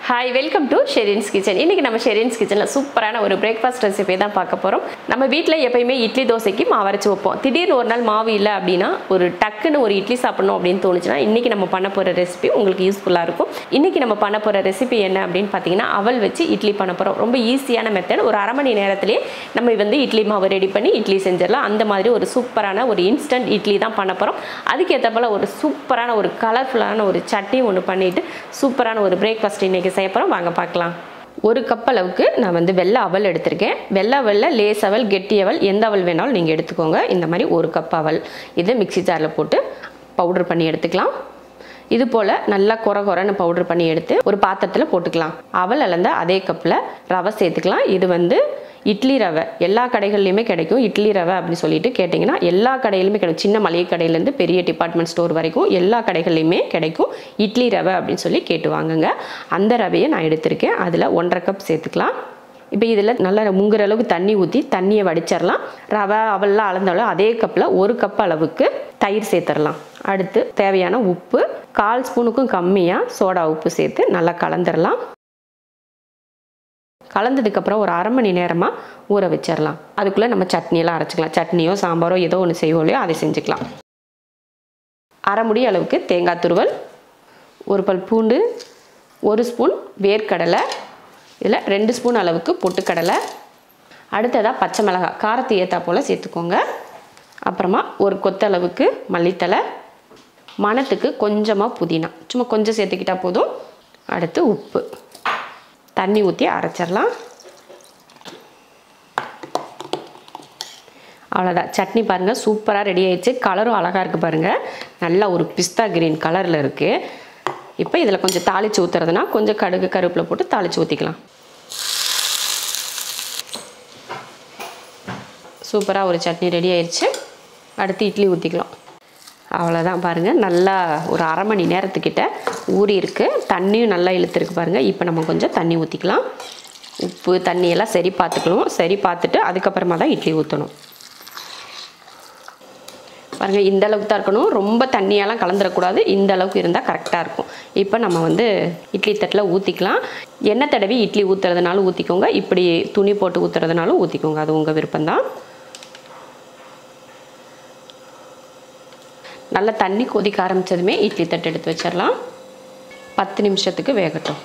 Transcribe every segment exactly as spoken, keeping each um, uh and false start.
Hi, welcome to Sherin's Kitchen. இன்னைக்கு நம்ம Sherin's Kitchenல சூப்பரான ஒரு பிரேக்ஃபாஸ்ட் ரெசிபி தான் பார்க்க போறோம். நம்ம வீட்ல எப்பவுமே இட்லி தோசைக்கு மாவு அரைச்சு வைப்போம். திடீர்னு ஒரு நாள் மாவு இல்ல அப்படினா ஒரு டக்குன்னு ஒரு இட்லி சாப்பிடணும் அப்படினு தோணுச்சுனா இன்னைக்கு நம்ம பண்ண போற ரெசிபி உங்களுக்கு யூஸ்ஃபுல்லா இருக்கும். இன்னைக்கு நம்ம பண்ண போற ரெசிபி என்ன அப்படினு பாத்தீங்கன்னா அவல் வச்சு இட்லி பண்ண போறோம். ரொம்ப ஈஸியான மெத்தட். ஒரு அரை மணி நேரத்திலே நம்ம வந்து இட்லி மாவு ரெடி பண்ணி இட்லி செஞ்சிரலாம். அந்த மாதிரி ஒரு சூப்பரான ஒரு இன்ஸ்டன்ட் இட்லி தான் பண்ண போறோம். அதுக்கு ஏத்த போல ஒரு சூப்பரான ஒரு கலர்ஃபுல்லான ஒரு சட்னி ஒன்னு பண்ணிட்டு சூப்பரான ஒரு பிரேக்ஃபாஸ்ட் இன்னைக்கு செய்ய போறோம். வாங்க பார்க்கலாம். ஒரு கப் அளவுக்கு நான் வந்து வெள்ளை அவல் எடுத்துர்க்கேன். வெள்ளை அவல்ல லேஸ் அவல், கெட்டி அவல் எந்த அவல் வேணாலும் நீங்க எடுத்துக்கோங்க. இந்த மாதிரி ஒரு கப் அவல் இதை மிக்ஸி ஜார்ல போட்டு பவுடர் பண்ணி எடுத்துக்கலாம். இது போல நல்லா கொர கொரன்னு பவுடர் பண்ணி எடுத்து ஒரு பாத்திரத்துல போட்டுக்கலாம். அவல் அளந்த அதே கப்ல ரவை சேர்த்துக்கலாம். இது வந்து இட்லி ரவை எல்லா கடைகள்லையுமே கிடைக்கும். இட்லி ரவை அப்படி சொல்லிட்டு கேட்டிங்கன்னா எல்லா கடையிலுமே கிடைக்கும். சின்ன மளிகை கடையிலேருந்து பெரிய டிபார்ட்மெண்ட் ஸ்டோர் வரைக்கும் எல்லா கடைகள்லையுமே கிடைக்கும் இட்லி ரவை அப்படின்னு சொல்லி கேட்டு வாங்குங்க. அந்த ரவையை நான் எடுத்திருக்கேன். அதில் ஒன்றரை கப் சேர்த்துக்கலாம். இப்போ இதில் நல்லா முங்குற அளவுக்கு தண்ணி ஊற்றி தண்ணியை வடிச்சிடலாம். ரவை அவல்லாம் அளந்தாலும் அதே கப்பில் ஒரு கப் அளவுக்கு தயிர் சேர்த்துடலாம். அடுத்து தேவையான உப்பு, கால் ஸ்பூனுக்கும் கம்மியாக சோடா உப்பு சேர்த்து நல்லா கலந்துடலாம். கலந்ததுக்கப்புறம் ஒரு அரை மணி நேரமாக ஊற வச்சிடலாம். அதுக்குள்ளே நம்ம சட்னியெல்லாம் அரைச்சிக்கலாம். சட்னியோ சாம்பாரோ ஏதோ ஒன்று செய்வோம் இல்லையோ அதை செஞ்சுக்கலாம். அரை முடி அளவுக்கு தேங்காய் துருவல், ஒரு பல் பூண்டு, ஒரு ஸ்பூன் வேர்க்கடலை, இதில் ரெண்டு ஸ்பூன் அளவுக்கு பொட்டுக்கடலை, அடுத்ததாக பச்சை மிளகாய் காரத்தை ஏற்றா போல் சேர்த்துக்கோங்க. அப்புறமா ஒரு கொத்தளவுக்கு மல்லித்தலை, மணத்துக்கு கொஞ்சமாக புதினா சும்மா கொஞ்சம் சேர்த்துக்கிட்டால் போதும். அடுத்து உப்பு, தண்ணி ஊற்றி அரைச்சிடலாம். அவ்வளோதான். சட்னி பாருங்கள் சூப்பராக ரெடி ஆயிடுச்சு. கலரும் அழகாக இருக்குது பாருங்கள். நல்லா ஒரு பிஸ்தா கிரீன் கலரில் இருக்குது. இப்போ இதில் கொஞ்சம் தாளித்து ஊற்றுறதுனா கொஞ்சம் கடுகு கருவேப்பிலை போட்டு தாளித்து ஊற்றிக்கலாம். சூப்பராக ஒரு சட்னி ரெடி ஆயிடுச்சு. அடுத்து இட்லி ஊற்றிக்கலாம். அவ்வளோதான் பாருங்கள். நல்லா ஒரு அரை மணி நேரத்துக்கிட்ட ஊறி இருக்குது. தண்ணியும் நல்லா இழுத்துருக்கு பாருங்கள். இப்போ நம்ம கொஞ்சம் தண்ணி ஊற்றிக்கலாம். உப்பு தண்ணியெல்லாம் சரி பார்த்துக்கணும். சரி பார்த்துட்டு அதுக்கப்புறமா தான் இட்லி ஊற்றணும். பாருங்கள் இந்த அளவுக்கு தான் இருக்கணும். ரொம்ப தண்ணியெல்லாம் கலந்துடக்கூடாது. இந்த அளவுக்கு இருந்தால் கரெக்டாக இருக்கும். இப்போ நம்ம வந்து இட்லி தட்டில் ஊற்றிக்கலாம். எண்ணெய் தடவி இட்லி ஊற்றுறதுனாலும் ஊற்றிக்கோங்க. இப்படி துணி போட்டு ஊற்றுறதுனாலும் ஊற்றிக்கோங்க. அது உங்கள் விருப்பம்தான். நல்லா தண்ணி கொதிக்க ஆரம்பித்ததுமே இட்லி தட்டு எடுத்து வச்சிடலாம். பத்து நிமிஷத்துக்கு வேகட்டும்.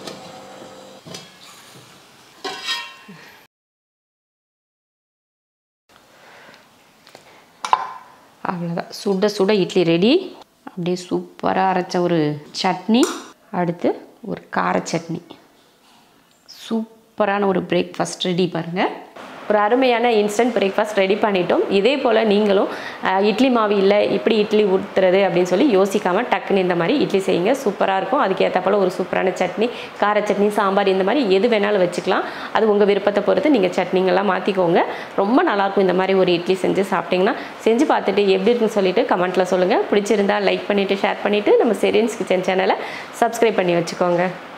அவ்வளோதான். சுட சுட இட்லி ரெடி. அப்படியே சூப்பராக அரைச்ச ஒரு சட்னி, அடுத்து ஒரு கார சட்னி. சூப்பரான ஒரு பிரேக்ஃபாஸ்ட் ரெடி பாருங்கள். ஒரு அருமையான இன்ஸ்டன்ட் பிரேக்ஃபாஸ்ட் ரெடி பண்ணிட்டோம். இதே போல் நீங்களும் இட்லி மாவு இல்லை இப்படி இட்லி ஊற்றுறது அப்படின்னு சொல்லி யோசிக்காமல் டக்குன்னு இந்த மாதிரி இட்லி செய்யுங்க. சூப்பராக இருக்கும். அதுக்கேற்ற போல் ஒரு சூப்பரான சட்னி, கார சட்னி, சாம்பார் இந்த மாதிரி எது வேணாலும் வச்சுக்கலாம். அது உங்கள் விருப்பத்தை பொறுத்து நீங்கள் சட்னிங்கெல்லாம் மாற்றிக்கோங்க. ரொம்ப நல்லாயிருக்கும். இந்த மாதிரி ஒரு இட்லி செஞ்சு சாப்பிட்டிங்கன்னா செஞ்சு பார்த்துட்டு எப்படி இருக்குன்னு சொல்லிட்டு கமெண்ட்டில் சொல்லுங்கள். பிடிச்சிருந்தா லைக் பண்ணிவிட்டு ஷேர் பண்ணிவிட்டு நம்ம ஷெரின்ஸ் கிச்சன் சேனலை சப்ஸ்கிரைப் பண்ணி வச்சுக்கோங்க.